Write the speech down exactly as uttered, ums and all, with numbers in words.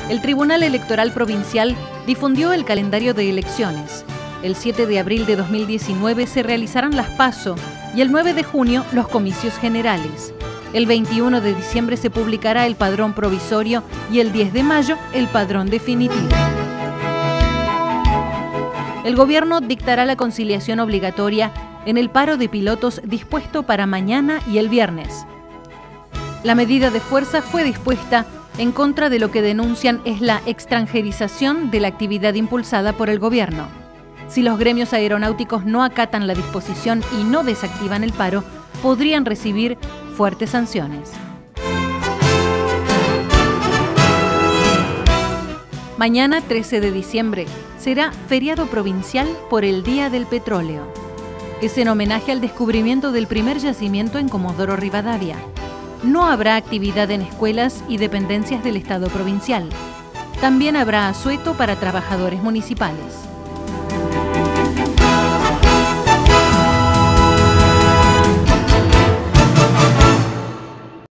El Tribunal Electoral Provincial difundió el calendario de elecciones. El siete de abril de dos mil diecinueve se realizarán las PASO y el nueve de junio los comicios generales. El veintiuno de diciembre se publicará el padrón provisorio y el diez de mayo el padrón definitivo. El gobierno dictará la conciliación obligatoria en el paro de pilotos dispuesto para mañana y el viernes. La medida de fuerza fue dispuesta en contra de lo que denuncian es la extranjerización de la actividad impulsada por el gobierno. Si los gremios aeronáuticos no acatan la disposición y no desactivan el paro, podrían recibir fuertes sanciones. Mañana, trece de diciembre, será feriado provincial por el Día del Petróleo. Es en homenaje al descubrimiento del primer yacimiento en Comodoro Rivadavia. No habrá actividad en escuelas y dependencias del Estado provincial. También habrá asueto para trabajadores municipales.